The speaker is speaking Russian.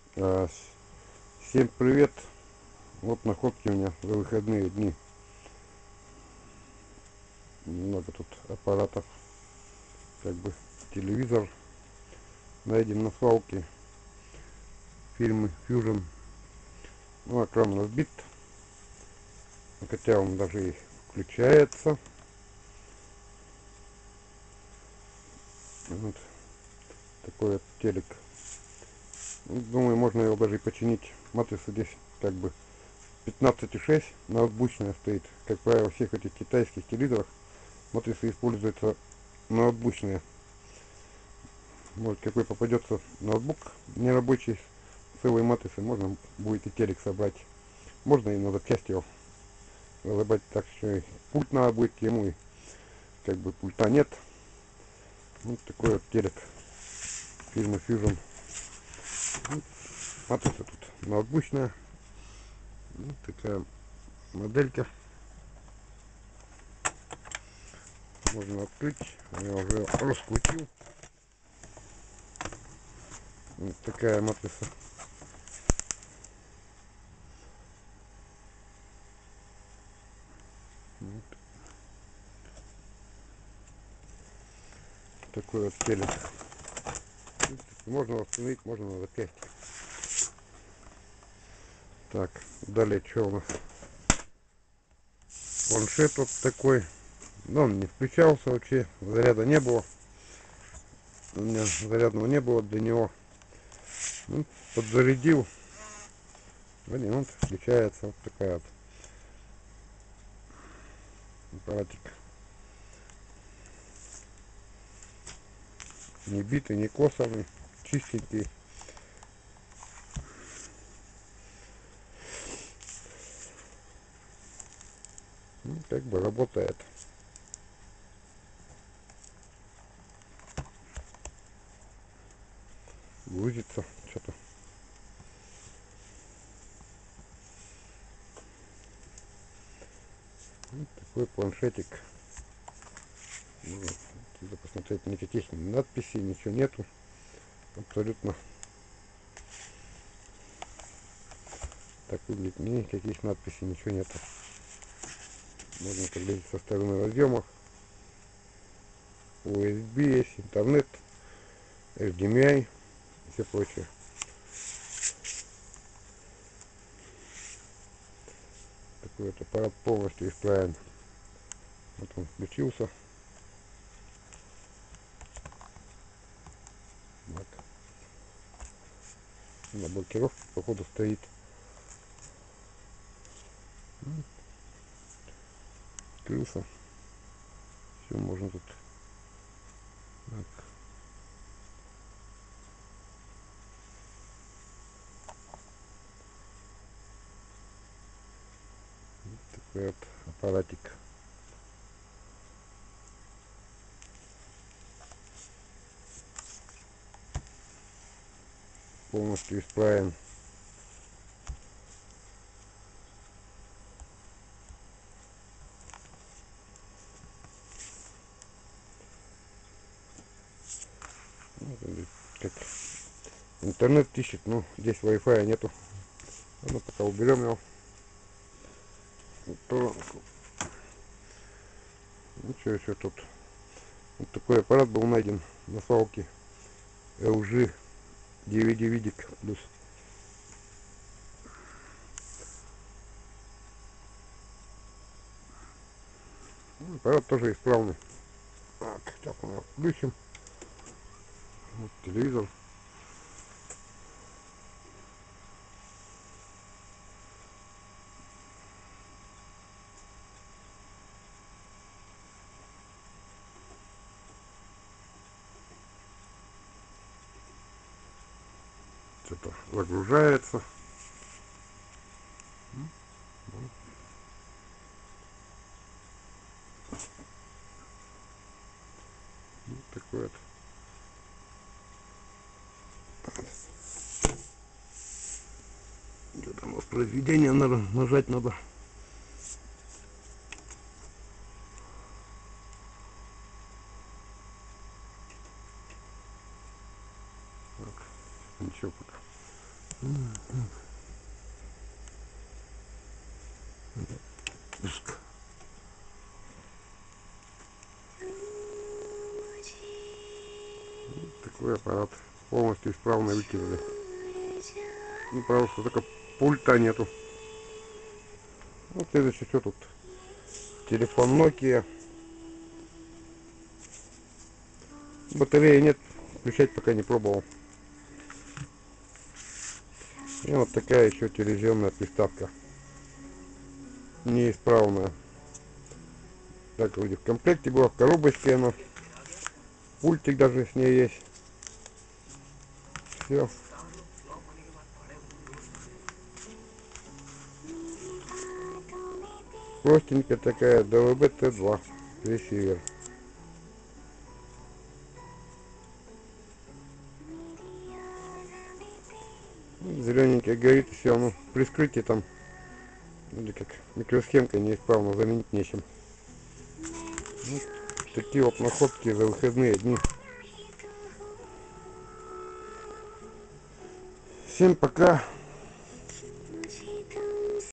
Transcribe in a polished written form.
А, Всем привет! Вот находки у меня за выходные дни. Много тут аппаратов. Как бы телевизор найден на свалке. Фильмы Fusion. Ну, экран разбит. Хотя он даже и включается. Вот такой вот телек. Ну, думаю, можно его даже и починить. Матрица здесь как бы 15,6 ноутбучная стоит. Как правило, в всех этих китайских телевизорах матрица используется ноутбучная. Может, какой попадется ноутбук нерабочий с целой матрицей, можно будет и телек собрать. Можно и на запчасти его разобрать, так что и пульт надо будет к ему, и как бы пульта нет. Вот такой вот телек фирмы Fusion. Матрица тут ноутбучная. Вот такая моделька. Можно открыть. Я уже раскрутил. Вот такая матрица. Вот такой вот телек. Можно установить, можно на запястье. Так, далее что у нас? Планшет вот такой. Но он не включался вообще, заряда не было. У меня зарядного не было для него. Ну, подзарядил. Блин, он включается. Вот такая вот аппаратик. Не битый, не косовый, чистенький. Ну, как бы работает. Грузится что-то. Вот такой планшетик. Вот. Надо посмотреть, никаких надписей, ничего нету. Абсолютно так выглядит. Никаких надписей, ничего нету. Можно поглядеть со стороны разъемов. USB есть, интернет, HDMI и все прочее. Такой вот аппарат полностью исправен. Вот он включился. Вот. На блокировке походу стоит. Открылся. Все, можно тут. Так. Такой вот аппаратик. Полностью исправен. Вот он как интернет ищет, но здесь Wi-Fi нету. Ну, пока уберем его. То, ну что еще тут? Вот такой аппарат был найден на свалке. LG DVD плюс. Ну, аппарат тоже исправный. Так, сейчас мы его включим. Вот телевизор. Что-то загружается. Вот такой вот. Что там воспроизведение надо нажать надо. Так, ничего пока. Такой аппарат. Полностью исправно выкинули. Ну, правда, что только пульта нету. Ну, следующее, что тут? Телефон Nokia. Батареи нет, включать пока не пробовал. И вот такая еще телевизионная приставка. Неисправная. Так, вроде в комплекте была, в коробочке она. Пультик даже с ней есть. Все. Простенькая такая DVB-T2 ресивер. Зелененькая горит, все, ну при вскрытии там или как микросхемка неисправно, заменить нечем. Вот такие вот находки за выходные дни. Всем пока.